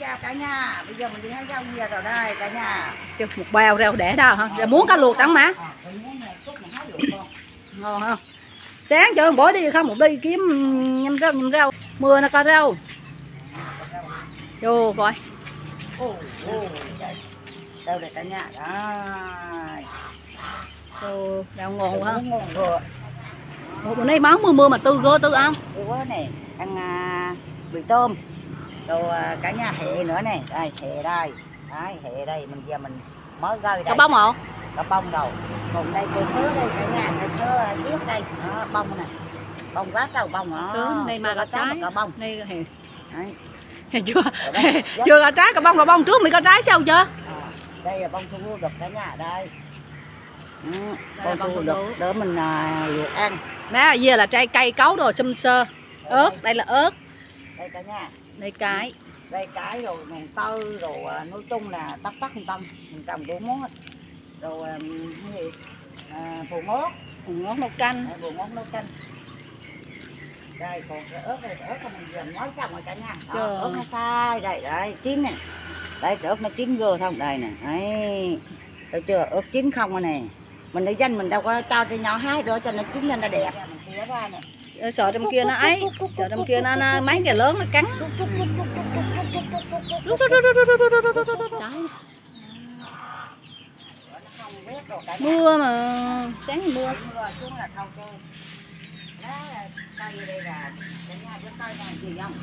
chào cả nhà. Bây giờ mình đi hái rau về rồi đây cả nhà. Một bao rau để đâu hả? Rồi muốn cá luộc trắng má. Ngon không? Sáng cho bữa đi không một đi kiếm nhâm rau. Mưa nó có rau. Vô coi. Đâu đây cả nhà. Đây. Rau ngon quá. Ngon rồi. Bữa nay món mưa mà tư không? Tươi quá nè. Ăn bì tôm. Rồi cả nhà hẹ nữa nè. Đây hẹ đây. Đấy, hẹ đây mình giờ mình mới gơi đây. Cá bông hả? Cá bông đầu. Còn đây cây thớ đây cả nhà, cây thớ biết đây. Đó, bông nè. Bông quá trâu bông đó. Tướng đây mà có trái. Cá bông. Đây hẹ. Đấy. Chưa có trái, cá bông trước mới có trái sao chưa? Đây là bông thu đục cả nhà đây. Bông thu đục để mình luộc ăn. Má dưa là trái cây cấu rồi xum sơ. Ớt, đây là ớt. Đây cả nhà. Đây cái. Đây cái rồi mồng tơi rồi nói chung là tắc mình trồng đủ món. Rồi cái gì? Bồ ngót nấu canh. Bồ ngót nấu canh. Đây còn cái ớt này, ớt mình vừa nói trồng rồi cả nhà. Ớt nó sai đây, đây chín này. Đây ớt nó chín vô không đây nè. Đấy. Thấy chưa? Ớt chín không rồi nè. Mình để danh mình đâu có cho cho nhỏ hái nữa cho nó chín lên nó đẹp. Mình tỉa ra nè. Sợ trong kia nó ấy, sợ trong kia nó mấy cái lớn nó cắn. Mưa mà sáng mưa. Xuống là thâu cho. Đó cây đây là cả nhà biết cây này gì không?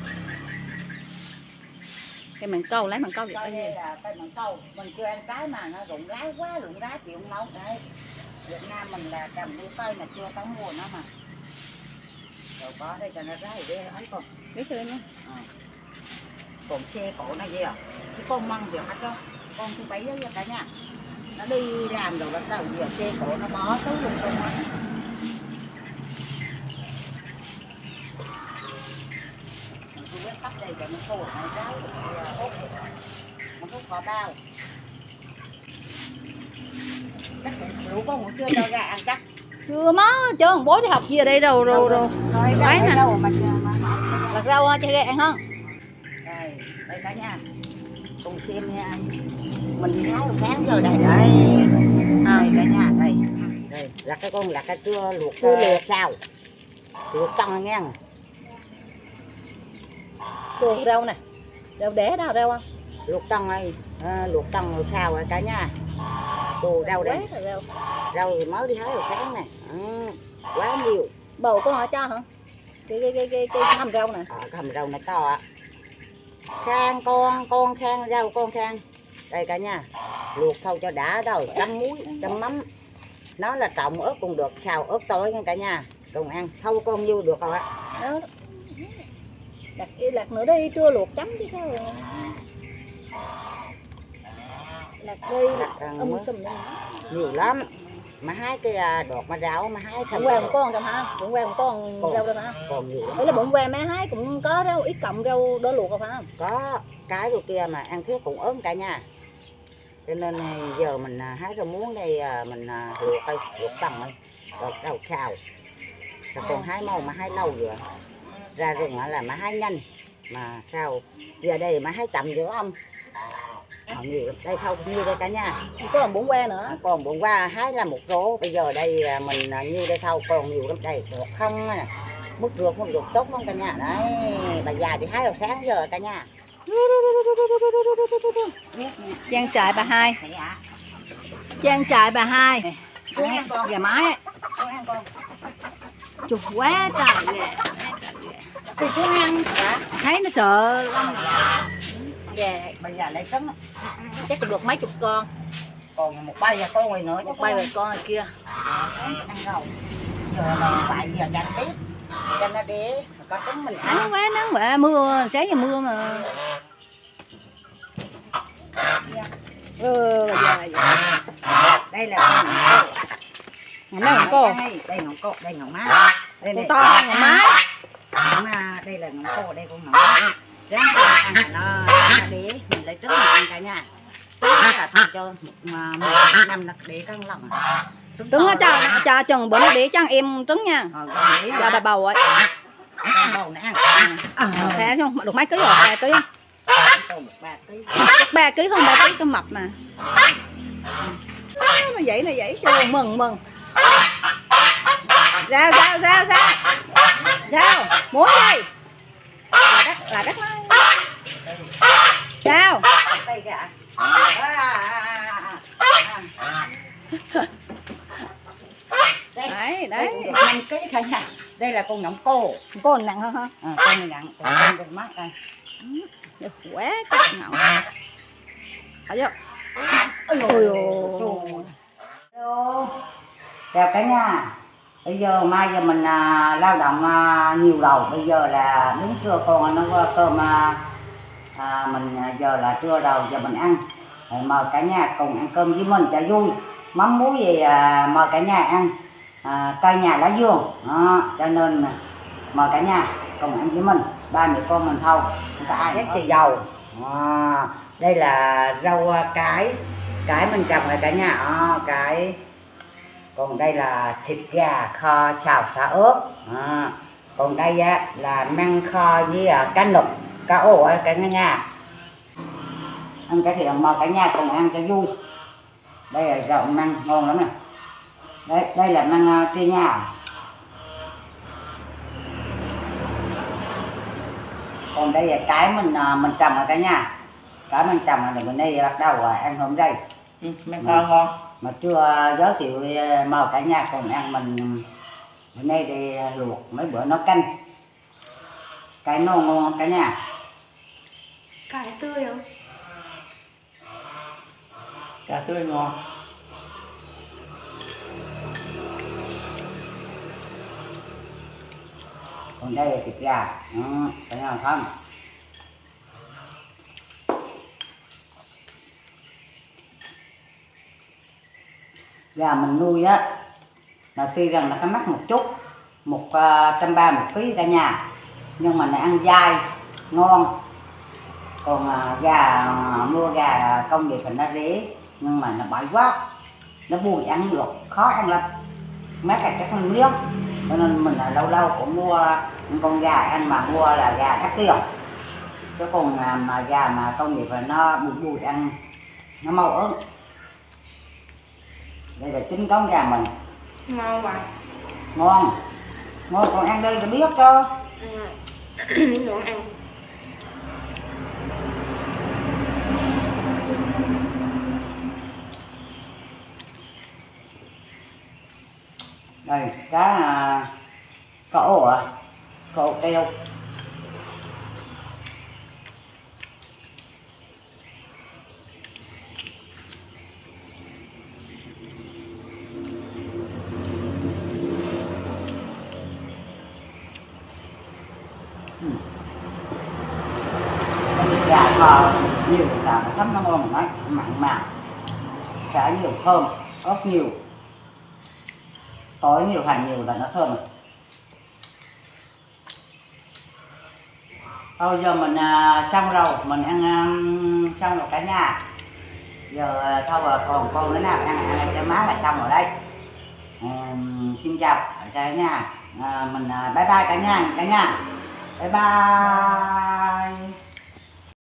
Cái mảng câu lấy mảng câu được đây là cây mảng câu, mình chưa ăn cái mà nó rụng rái quá, rụng rái chịu không nấu đấy. Việt Nam mình là trồng nuôi cây là chưa tới mùa nó mà. Rồi có đây cho nó rái để ấy con. Biết chưa nhá. Còn xe cổ này gì à? Cái con măng gì hả con? Con thứ bảy đó cả nhà. Nó đi làm rồi bắt đầu giờ xe cổ nó bó tới luôn con măng. Tôi quét tắt đây cho nó khô này rái ốp. Nó không có bao. Chắc đủ con ngủ chưa cho gà ăn chắc. Chưa má, chứ thằng bố đi học gì ở đây rồi rồi. Đấy nè. Lật rau cho gà ăn không? Đây cả nhà. Cùng thêm nha. Mình hái sáng rồi đây đây. Đây cả nhà đây. Đây là cái con là cái chưa luộc sao. Luộc căng nghe. Luộc rau nè. Rau đẻ đâu rau không? Luộc căng đây. Luộc căng rồi sao rồi cả nhà. Đồ rau đây. Rau thì mới đi hái rồi sáng nè. Quá nhiều. Bầu có họ cho hả? Cái hầm rau nè. Cái hầm rau này to ạ. Khang con khang rau con khang. Đây cả nhà. Luộc thôi cho đã rồi, chấm muối, chấm mắm. Nó là trộn ớt cũng được, xào ớt tỏi nha cả nhà. Cùng ăn, thâu con nhiêu được không ạ? Đó. Lạc nữa đi, chưa luộc chấm chứ sao rồi. Lạc đi, sùm lên. Nhiều lắm. Mà hái cái đọt mà rau mà hái bụng que một con không hả? Bụng que một con rau đâu hả? Còn nhiều lắm. Đấy là bụng que má hái cũng có rau ít cộng rau đỡ luộc không phải không? Có cái đồ kia mà ăn thiết cũng ốm cả nhà. Cho nên giờ mình hái rau muống đây mình luộc đây, luộc tầm đây. Rồi đầu xào. Rồi còn hái mau mà hái lâu rồi. Ra rừng là mà hái nhanh. Mà sao giờ đây mà hái chậm dữ không? Nhiều đây không như đây cả nhà. Có còn bụng que nữa. Còn bụng qua hái là một rổ. Bây giờ đây mình như đây thâu còn nhiều lắm đây. Được không nè. Mức ruột tốt không cả nhà. Đấy. Bà già thì hái vào sáng giờ cả nhà. Trang trại bà hai. Trang trại bà hai. Gà mái. Chục quá trời gà. Thì xuống ăn. Thấy nó sợ lắm. Gà Bây giờ lấy trứng. chắc được mấy chục con. Còn một bay con rồi nữa. Một bay rồi con này kia. Ăn rồi. Giờ là tại giờ dành tiếp. Cho nó để có trứng mình ăn. Nắng quá mưa sáng giờ mưa mà. Đây là ngọn cô. Đây ngọn cô, đây ngọn má. Đây to ngọn má. Đây là ngọn cô, đây con ngọn má. Ráng ăn nó để mình lấy trứng mình ăn cả nhà. Là thôi cho một năm nó để con lòng. Trứng cho chừng bữa nó để cho em trứng nha. Cho bà bầu ấy. Bầu nè ăn. Thế không? Được mấy ký rồi? 2 ký không? còn 3 kg. Chắc 3 kg hơn 3 kg con mập mà. Nó vậy trời, mừng sao muốn gì là đất nó sao Đây kìa. đấy Đây 5 kg cả nhà. Đây là con nhộng cô. con nặng hơn ha. Con này nặng, con mắt đây. Quá cái ngậu ở vô. Ôi ôi. Chào cả nhà. Bây giờ mai giờ mình lao động nhiều đầu. Bây giờ là đứng trưa con nó qua cơm mình giờ là trưa đầu giờ mình ăn. Mời cả nhà cùng ăn cơm với mình cho vui. Mắm muối gì mời cả nhà ăn cây nhà lá dương đó, cho nên mời cả nhà cùng ăn với mình. Ba mẹ con mình thôi, không có ai hết xì dầu. Đây là rau cải mình trồng rồi cả nhà cải. Còn đây là thịt gà kho xào xả ớt. Còn đây là măng kho với cá nục cá ổ cả nhà. Ăn cái thì mời cả nhà cùng ăn cho vui. Đây là rau măng ngon lắm nè. Đây là măng tri nhà. Còn đây là cái mình trồng rồi cả nhà. Cái mình trồng là mình đây bắt đầu ăn hôm đây. Măng ngon. Mà chưa giới thiệu mời cả nhà cùng ăn mình bữa nay đi luộc mấy bữa nấu canh. Cái ngon cả nhà. Cải tươi không? Cà tươi ngon. Còn đây là thịt gà, cả nhà không? Gà mình nuôi á là tuy rằng là cái mắc một chút, 130 một ký cả nhà, nhưng mà nó ăn dai ngon. Còn mua gà công nghiệp thì nó rẻ, nhưng mà nó bậy quá, nó bùi ăn được, khó ăn lắm, mấy cái chắc không miếng. Cho nên mình là lâu cũng mua con gà ăn, mà mua là gà đắt tiền. Chứ còn mà gà mà công nghiệp là nó bùi ăn, nó mau ớn. Đây là chính con gà mình. Ngon vậy. Ngon, còn ăn đây cho biết cho. Ngon ăn. Đây cá ổ cá ổ keo. Thịt gà kho nhiều là nó thấm nó ngon mà mặn mà, chả nhiều thơm, ớt nhiều, tỏi nhiều, hành nhiều là nó thơm. Thôi giờ mình xong rồi, mình ăn xong rồi cả nhà. Giờ thôi còn con nữa nào ăn cho má là xong rồi đây. Xin chào cả nhà, mình bye bye cả nhà, bye bye.